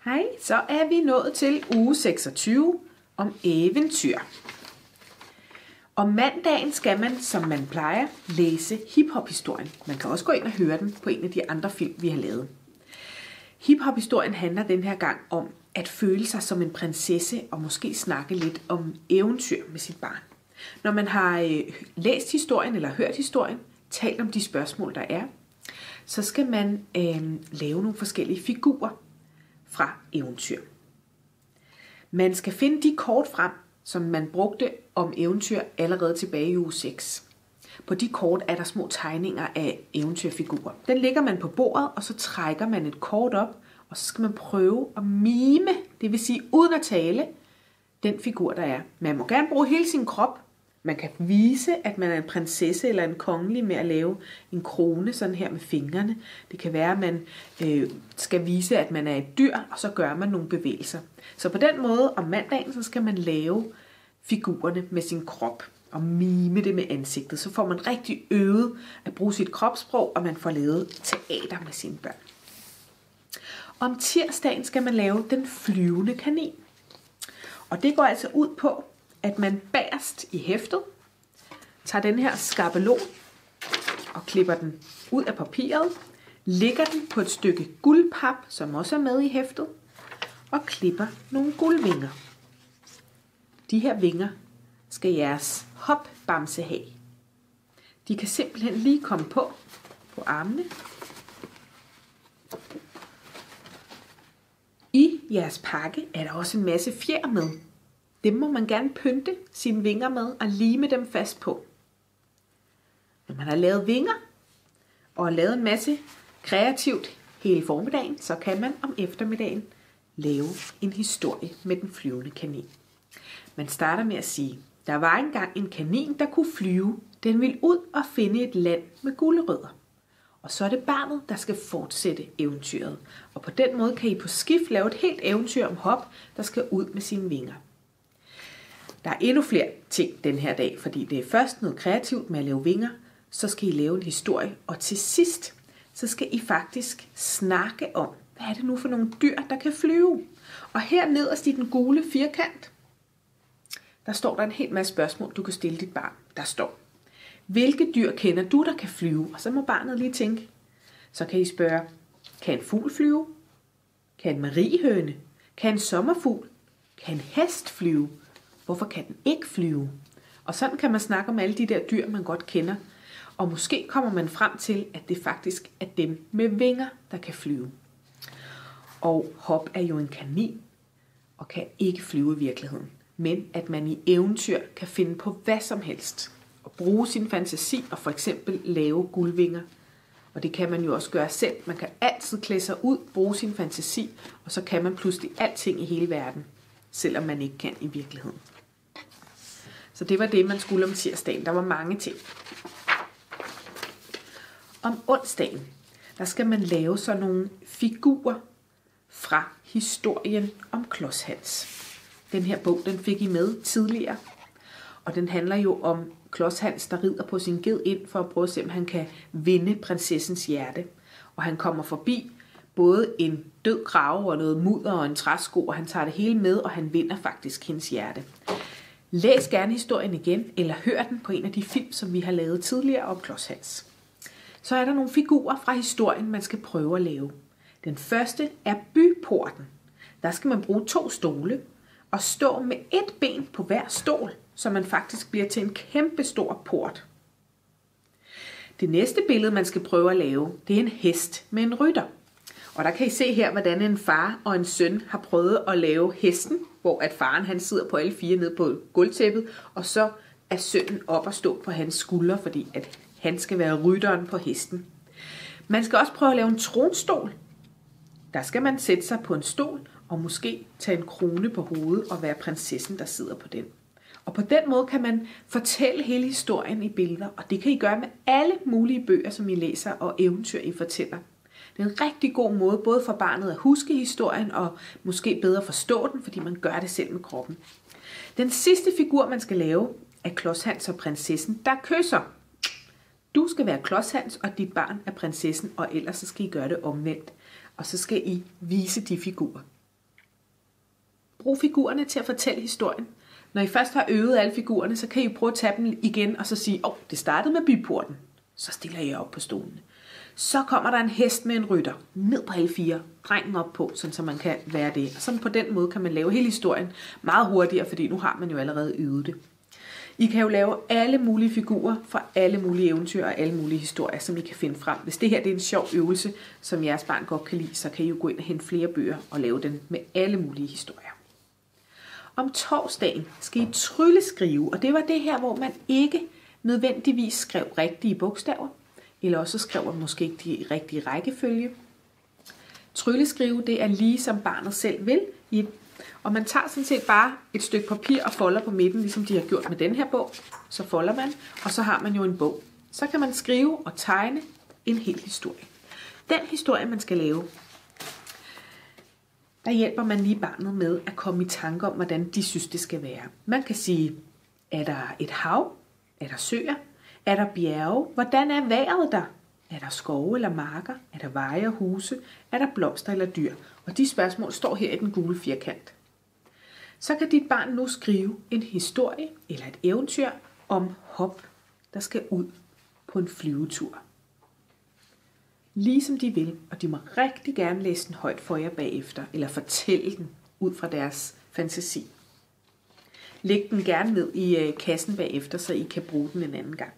Hej, så er vi nået til uge 26 om eventyr. Om mandagen skal man, som man plejer, læse hiphop-historien. Man kan også gå ind og høre den på en af de andre film, vi har lavet. Hiphop-historien handler den her gang om at føle sig som en prinsesse og måske snakke lidt om eventyr med sit barn. Når man har læst historien eller hørt historien, talt om de spørgsmål, der er, så skal man lave nogle forskellige figurer fra eventyr. Man skal finde de kort frem, som man brugte om eventyr allerede tilbage i uge 6. På de kort er der små tegninger af eventyrfigurer. Den lægger man på bordet, og så trækker man et kort op, og så skal man prøve at mime, det vil sige uden at tale, den figur, der er. Man må gerne bruge hele sin krop. Man kan vise, at man er en prinsesse eller en kongelig med at lave en krone sådan her med fingrene. Det kan være, at man skal vise, at man er et dyr, og så gør man nogle bevægelser. Så på den måde om mandagen, så skal man lave figurerne med sin krop og mime det med ansigtet. Så får man rigtig øvet at bruge sit kropssprog, og man får lavet teater med sine børn. Om tirsdagen skal man lave den flyvende kanin. Og det går altså ud på, at man bagerst i hæftet tager den her skabelon og klipper den ud af papiret, lægger den på et stykke guldpap, som også er med i hæftet, og klipper nogle guldvinger. De her vinger skal jeres hopbamse have. De kan simpelthen lige komme på armene. I jeres pakke er der også en masse fjer med. Dem må man gerne pynte sine vinger med og lime dem fast på. Når man har lavet vinger og lavet en masse kreativt hele formiddagen, så kan man om eftermiddagen lave en historie med den flyvende kanin. Man starter med at sige, der var engang en kanin, der kunne flyve. Den ville ud og finde et land med gulerødder. Og så er det barnet, der skal fortsætte eventyret. Og på den måde kan I på skift lave et helt eventyr om hop, der skal ud med sine vinger. Der er endnu flere ting den her dag, fordi det er først noget kreativt med at lave vinger, så skal I lave en historie, og til sidst, så skal I faktisk snakke om, hvad er det nu for nogle dyr, der kan flyve? Og her nederst i den gule firkant, der står der en hel masse spørgsmål, du kan stille dit barn. Der står, hvilke dyr kender du, der kan flyve? Og så må barnet lige tænke. Så kan I spørge, kan en fugl flyve? Kan en mariehøne? Kan en sommerfugl? Kan en hest flyve? Hvorfor kan den ikke flyve? Og sådan kan man snakke om alle de der dyr, man godt kender. Og måske kommer man frem til, at det faktisk er dem med vinger, der kan flyve. Og hop er jo en kanin, og kan ikke flyve i virkeligheden. Men at man i eventyr kan finde på hvad som helst. Og bruge sin fantasi og for eksempel lave guldvinger. Og det kan man jo også gøre selv. Man kan altid klæde sig ud, bruge sin fantasi, og så kan man pludselig alting i hele verden. Selvom man ikke kan i virkeligheden. Så det var det, man skulle om tirsdagen. Der var mange ting. Om onsdagen, der skal man lave sådan nogle figurer fra historien om Klods Hans. Den her bog, den fik I med tidligere. Og den handler jo om Klods Hans, der rider på sin ged ind for at prøve at se, om han kan vinde prinsessens hjerte. Og han kommer forbi både en død krage og noget mudder og en træsko, og han tager det hele med, og han vinder faktisk hendes hjerte. Læs gerne historien igen, eller hør den på en af de film, som vi har lavet tidligere om Klods Hans. Så er der nogle figurer fra historien, man skal prøve at lave. Den første er byporten. Der skal man bruge 2 stole, og stå med et ben på hver stol, så man faktisk bliver til en kæmpe stor port. Det næste billede, man skal prøve at lave, det er en hest med en rytter. Og der kan I se her, hvordan en far og en søn har prøvet at lave hesten, hvor at faren han sidder på alle 4 nede på gulvtæppet, og så er sønnen op og stå på hans skuldre, fordi at han skal være rytteren på hesten. Man skal også prøve at lave en tronstol. Der skal man sætte sig på en stol, og måske tage en krone på hovedet og være prinsessen, der sidder på den. Og på den måde kan man fortælle hele historien i billeder, og det kan I gøre med alle mulige bøger, som I læser, og eventyr, I fortæller. Det er en rigtig god måde, både for barnet at huske historien, og måske bedre forstå den, fordi man gør det selv med kroppen. Den sidste figur, man skal lave, er Klods Hans og prinsessen, der kysser. Du skal være Klods Hans, og dit barn er prinsessen, og ellers så skal I gøre det omvendt. Og så skal I vise de figurer. Brug figurerne til at fortælle historien. Når I først har øvet alle figurerne, så kan I prøve at tage dem igen og så sige, det startede med byporten. Så stiller I op på stolene. Så kommer der en hest med en rytter ned på alle 4, drengen op på, så man kan være det. Og sådan på den måde kan man lave hele historien meget hurtigere, fordi nu har man jo allerede øvet det. I kan jo lave alle mulige figurer fra alle mulige eventyr og alle mulige historier, som I kan finde frem. Hvis det her det er en sjov øvelse, som jeres barn godt kan lide, så kan I jo gå ind og hente flere bøger og lave den med alle mulige historier. Om torsdagen skal I trylleskrive, og det var det her, hvor man ikke nødvendigvis skrev rigtige bogstaver, eller også skrev man måske ikke de rigtige rækkefølge. Trylleskrive, det er lige som barnet selv vil, og man tager sådan set bare et stykke papir og folder på midten, ligesom de har gjort med den her bog. Så folder man, og så har man jo en bog. Så kan man skrive og tegne en hel historie. Den historie, man skal lave, der hjælper man lige barnet med at komme i tanke om, hvordan de synes, det skal være. Man kan sige, er der et hav? Er der søer? Er der bjerge? Hvordan er vejret der? Er der skove eller marker? Er der veje og huse? Er der blomster eller dyr? Og de spørgsmål står her i den gule firkant. Så kan dit barn nu skrive en historie eller et eventyr om hop, der skal ud på en flyvetur. Ligesom de vil, og de må rigtig gerne læse den højt for jer bagefter, eller fortælle den ud fra deres fantasi. Læg den gerne ned i kassen bagefter, så I kan bruge den en anden gang.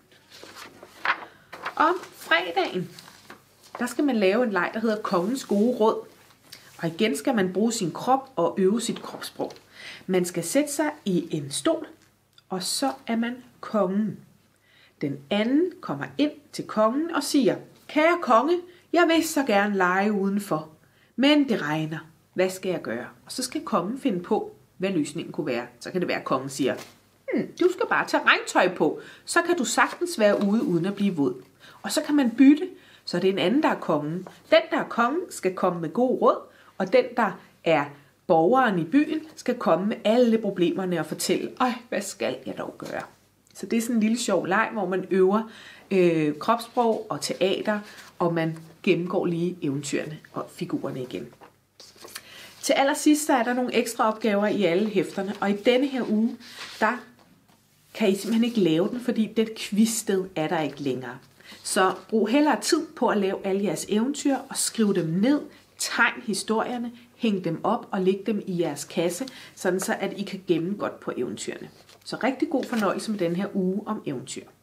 Om fredagen, der skal man lave en leg, der hedder Kongens gode råd. Og igen skal man bruge sin krop og øve sit kropssprog. Man skal sætte sig i en stol, og så er man kongen. Den anden kommer ind til kongen og siger, kære konge, jeg vil så gerne lege udenfor, men det regner. Hvad skal jeg gøre? Og så skal kongen finde på, hvad løsningen kunne være. Så kan det være, at kongen siger, du skal bare tage regntøj på, så kan du sagtens være ude uden at blive våd. Og så kan man bytte, så det er en anden, der er kongen. Den, der er kongen, skal komme med god råd, og den, der er borgeren i byen, skal komme med alle problemerne og fortælle, hvad skal jeg dog gøre? Så det er sådan en lille sjov leg, hvor man øver kropssprog og teater, og man gennemgår lige eventyrene og figurerne igen. Til allersidst er der nogle ekstra opgaver i alle hæfterne, og i denne her uge, der kan I simpelthen ikke lave den, fordi det quizsted er der ikke længere. Så brug hellere tid på at lave alle jeres eventyr og skrive dem ned, tegn historierne, hæng dem op og læg dem i jeres kasse, sådan så at I kan gemme godt på eventyrene. Så rigtig god fornøjelse med den her uge om eventyr.